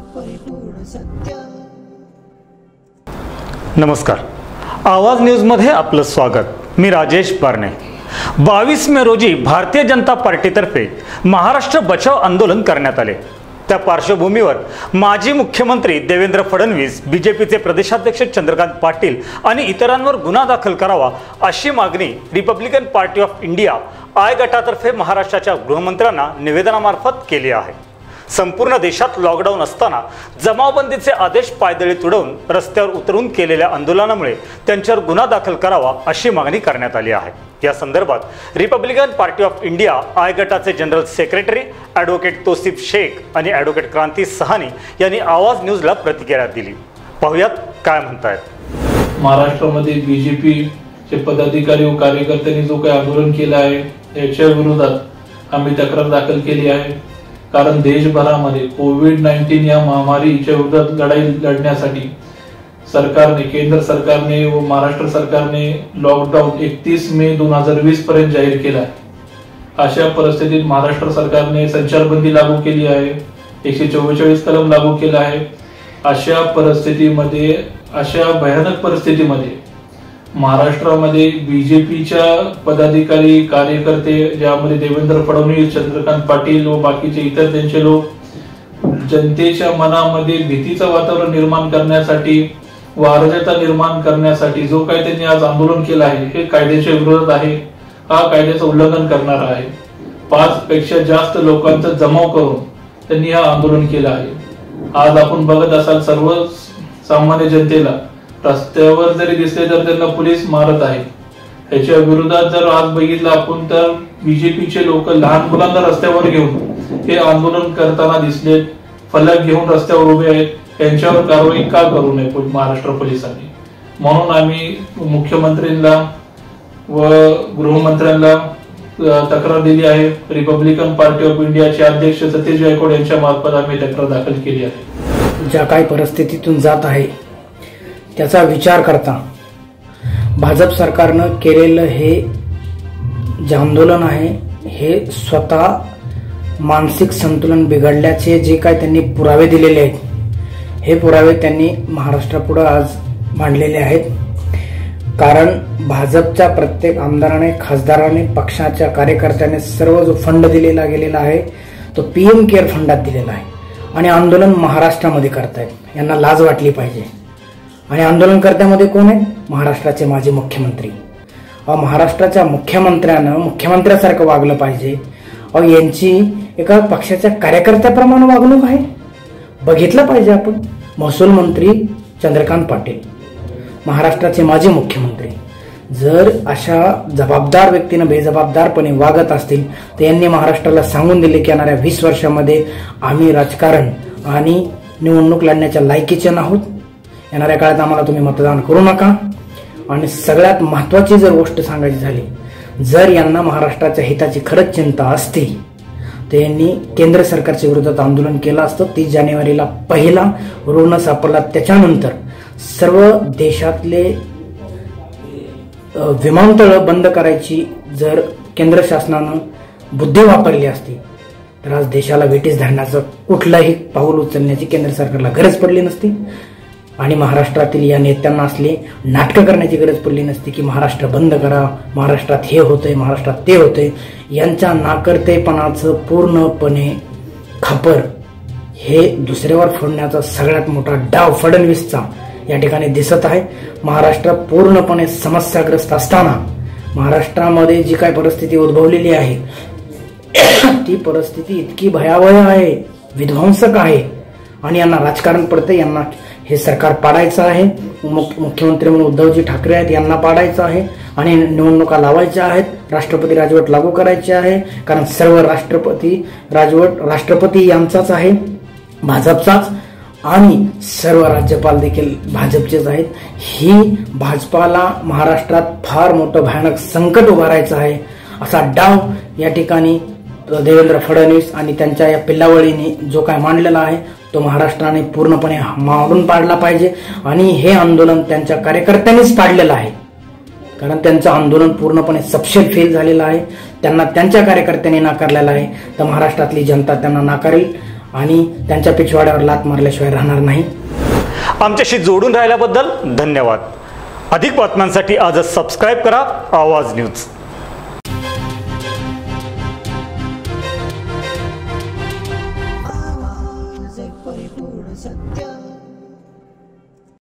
परिपूर्ण सत्य। नमस्कार, आवाज न्यूज मध्ये आपलं स्वागत। मी राजेश बारणे। 22 मे रोजी भारतीय जनता पार्टीतर्फे महाराष्ट्र बचाव आंदोलन करण्यात आले। त्या पार्श्वभूमीवर माजी मुख्यमंत्री देवेंद्र फडणवीस, बीजेपीचे प्रदेशाध्यक्ष चंद्रकांत पाटील आणि इतरांवर गुन्हा दाखल करावा अशी मागणी Republican Party of India I गटातर्फे महाराष्ट्राच्या गृहमंत्र्यांना निवेदनामार्फत केली आहे। संपूर्ण देशात लॉकडाऊन असताना जमावबंदीचे आदेश पायदळी तुडवून रस्त्यावर उतरून केलेल्या आंदोलनामुळे त्यांच्यावर गुन्हा दाखल करावा अशी मागणी करण्यात आली आहे। या संदर्भात Republican Party of India I गटाचे general secretary advocate Tausif Shaikh आणि ॲडव्होकेट क्रांती सहानी यांनी आवाज न्यूजला प्रतिक्रिया दिली। पाहुयात काय म्हणतायत। महाराष्ट्रामध्ये बीजेपीचे पदाधिकारी व कार्यकर्त्यांनी जो काही आंदोलन केलं आहे याच्या विरोधात आम्ही तक्रार दाखल केली आहे। कारण देशभरामध्ये कोविड-19 या महामारीच्या विरोधात लढाई लढण्यासाठी सरकारने, केंद्र सरकारने व महाराष्ट्र सरकारने लॉकडाऊन 31 मे 2020 पर्यंत जाहीर केला आहे। अशा परिस्थितीत महाराष्ट्र सरकारने संचारबंदी लागू केली आहे, 144 कलम लागू केला आहे। अशा परिस्थितीमध्ये, अशा भयानक परिस्थितीमध्ये महाराष्ट्रामध्ये बीजेपीच्या पदाधिकारी, कार्यकर्ते, ज्यामध्ये देवेंद्र फडणवीस, चंद्रकांत पाटील व बाकीचे इतर त्यांचे लोक जनतेच्या मनामध्ये भीतीचं वातावरण निर्माण करण्यासाठी व अराजकता निर्माण करण्यासाठी जो काही त्यांनी आज आंदोलन केलं आहे हे कायद्याच्या विरोधात आहे। हा कायद्याचं उल्लंघन करणारा आहे। 5 पेक्षा जास्त लोकांचा जमाव करून त्यांनी हे आंदोलन केलं आहे। आज आपण बघत असाल सर्व सामान्य जनतेला रस्त्यावर जरी दिसले तर त्यांना पोलीस मारत आहे। ह्याच्या विरोधात जर आज बघितलं आपण तर बीजेपीचे लोक लहान मुलांना रस्त्यावर घेऊन हे आंदोलन करताना दिसले, फलक घेऊन रस्त्यावर उभे आहेत। यांच्यावर कारवाई का करू नये महाराष्ट्र पोलिसांनी? म्हणून आम्ही मुख्यमंत्र्यांना व गृहमंत्र्यांना तक्रार दिली आहे। रिपब्लिकन पार्टी ऑफ इंडियाचे अध्यक्ष सतीश गायकवाड यांच्या मार्फत आम्ही तक्रार दाखल केली आहे। ज्या काही परिस्थितीतून जात आहे त्याचा विचार करता भाजप सरकारनं केलेलं हे जे आंदोलन आहे हे स्वतः मानसिक संतुलन बिघडल्याचे जे काय त्यांनी पुरावे दिलेले आहेत हे पुरावे त्यांनी महाराष्ट्रापुढे आज मांडलेले आहेत। कारण भाजपच्या प्रत्येक आमदाराने, खासदाराने, पक्षाच्या कार्यकर्त्याने सर्व जो फंड दिलेला गेलेला आहे तो PM केअर फंडात दिलेला आहे आणि आंदोलन महाराष्ट्रामध्ये करतायत। यांना लाज वाटली पाहिजे। आणि आंदोलनकर्त्यामध्ये कोण आहे? महाराष्ट्राचे माजी मुख्यमंत्री। महाराष्ट्राच्या मुख्यमंत्र्यानं मुख्यमंत्र्यासारखं वागलं पाहिजे। यांची एका पक्षाच्या कार्यकर्त्याप्रमाणे वागणूक आहे, बघितलं पाहिजे आपण। महसूल मंत्री चंद्रकांत पाटील, महाराष्ट्राचे माजी मुख्यमंत्री, जर अशा जबाबदार व्यक्तीनं बेजबाबदारपणे वागत असतील तर यांनी महाराष्ट्राला सांगून दिले की येणाऱ्या 20 वर्षामध्ये आम्ही राजकारण आणि निवडणूक लढण्याच्या लायकीचे नाहोत। येणाऱ्या काळात आम्हाला तुम्ही मतदान करू नका। आणि सगळ्यात महत्वाची जर गोष्ट सांगायची झाली, जर यांना महाराष्ट्राच्या हिताची खरंच चिंता असती तर यांनी केंद्र सरकारच्या विरोधात आंदोलन केलं असतं। 30 जानेवारीला पहिला रुग्ण सापडला त्याच्यानंतर सर्व देशातले विमानतळ बंद करायची जर केंद्र शासनानं बुद्धी वापरली असती तर आज देशाला वेठीस धरण्याचं कुठलाही पाऊल उचलण्याची केंद्र सरकारला गरज पडली नसती। आणि महाराष्ट्रातील या नेत्यांना असली नाटकं करण्याची गरज पडली नसती की महाराष्ट्र बंद करा, महाराष्ट्रात हे होतंय, महाराष्ट्रात ते होतंय। यांच्या नाकर्तेपणाचं पूर्णपणे खापर हे दुसऱ्यावर फोडण्याचा सगळ्यात मोठा डाव फडणवीसचा या ठिकाणी दिसत आहे। महाराष्ट्र पूर्णपणे समस्याग्रस्त असताना महाराष्ट्रामध्ये जी काय परिस्थिती उद्भवलेली आहे ती परिस्थिती इतकी भयावह आहे, विध्वंसक आहे आणि यांना राजकारण पडते। यांना हे सरकार पाडायचं आहे। मुख्यमंत्री म्हणून उद्धवजी ठाकरे आहेत, यांना पाडायचं आहे आणि निवडणुका लावायच्या आहेत। राष्ट्रपती राजवट लागू करायची आहे, कारण सर्व राष्ट्रपती यांचाच आहे, भाजपचाच, आणि सर्व राज्यपाल देखील भाजपचेच आहेत। ही भाजपाला महाराष्ट्रात फार मोठं भयानक संकट उभारायचं आहे असा डाव या ठिकाणी देवेंद्र फडणवीस आणि त्यांच्या या पिल्लावळीने जो काय मांडलेला आहे तो महाराष्ट्राने पूर्णपणे मारून पाडला पाहिजे। आणि हे आंदोलन त्यांच्या कार्यकर्त्यांनीच पाडलेलं आहे, कारण त्यांचं आंदोलन पूर्णपणे सपशेल फेल झालेलं आहे। त्यांना त्यांच्या कार्यकर्त्यांनी नाकारलेलं आहे, तर महाराष्ट्रातली जनता त्यांना नाकारेल आणि त्यांच्या पिछवाड्यावर लात मारल्याशिवाय राहणार नाही. आमच्याशी जोडून राहिल्याबद्दल धन्यवाद. अधिक बातम्यांसाठी आजच सबस्क्राईब करा आवाज न्यूज.